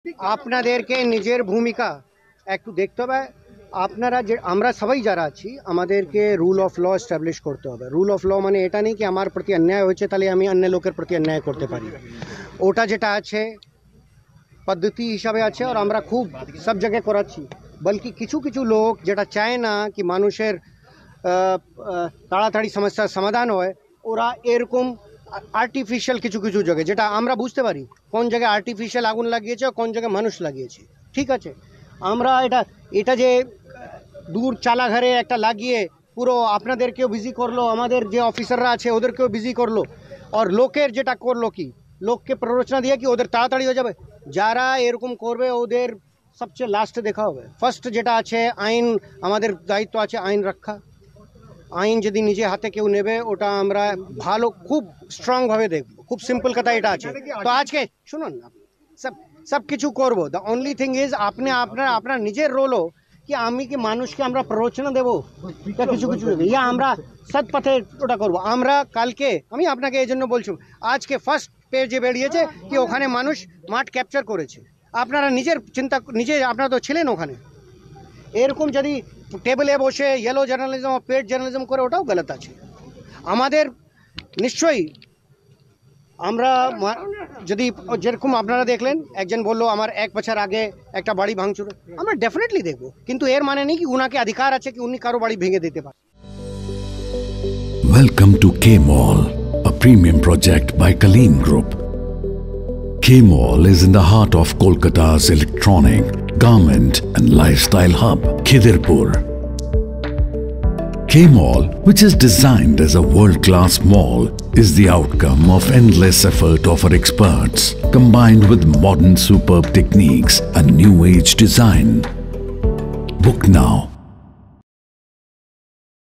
আপনাদেরকে নিজের ভূমিকা একটু দেখতে হবে। আপনারা যে আমরা সবাই যারা আছি আমাদেরকে রুল অফ ল এস্টাবলিশ করতে হবে। রুল অফ ল মানে এটা নেই কি আমার প্রতি অন্যায় হয়েছে তাহলে আমি অন্য লোকের প্রতি অন্যায় করতে পারি। ওটা যেটা আছে পদ্ধতি হিসাবে আছে আর আমরা খুব সব জায়গায় করাচ্ছি। বলকি কিছু কিছু লোক যেটা চায় না কি মানুষের তাড়াতাড়ি সমস্যার সমাধান হয়, ওরা এরকম আর্টিফিশিয়াল কিছু কিছু জায়গায় যেটা আমরা বুঝতে পারি কোন জায়গায় আর্টিফিশিয়াল আগুন লাগিয়েছে কোন জায়গায় মানুষ লাগিয়েছে। ঠিক আছে, আমরা এটা যে দূর চালাঘরে একটা লাগিয়ে পুরো আপনাদেরকেও বিজি করলো, আমাদের যে অফিসাররা আছে ওদেরকেও বিজি করলো, আর লোকের যেটা করলো কি লোককে প্ররোচনা দিয়ে কি ওদের তাড়াতাড়ি হয়ে যাবে। যারা এরকম করবে ওদের সবচেয়ে লাস্টে দেখা হবে। ফার্স্ট যেটা আছে আইন, আমাদের দায়িত্ব আছে আইন রক্ষা। আইন যদি নিজে হাতে কেউ নেবে ওটা আমরা ভালো খুব স্ট্রংভাবে দেখব। খুব সিম্পল কথা এটা আছে। তো আজকে শুনুন না, সব কিছু করবো। দ্য অনলি থিং ইজ আপনি আপনার নিজের রোলও কি আমি কি মানুষকে আমরা প্ররোচনা দেবো কিছু কিছু ইয়া আমরা সৎ পথে ওটা করবো। আমরা কালকে আমি আপনাকে এই জন্য বলছি, আজকে ফার্স্ট পেজে বেরিয়েছে কি ওখানে মানুষ মাঠ ক্যাপচার করেছে। আপনারা নিজের চিন্তা নিজে আপনারা তো ছিলেন ওখানে। এরকম যদি টেবিলে বসে ইয়েলো জার্নালিজম পেড জার্নালিজম করে ওটাও গলত আছে। আমাদের নিশ্চয়ই আমরা যদি যেরকম আপনারা দেখলেন একজন বললো আমার 1 বছর আগে একটা বাড়ি ভাঙচুর, আমরা ডেফিনেটলি দেখবো, কিন্তু এর মানে নেই কি উনাকে অধিকার আছে কি উনি কারো বাড়ি ভেঙে দিতে পারে। Welcome to K Mall, a premium project by Kaleen Group. K Mall is in the heart of Kolkata's electronic, garment and lifestyle hub, Khidirpur. K Mall, which is designed as a world-class mall, is the outcome of endless effort of our experts, combined with modern superb techniques and new age design. Book now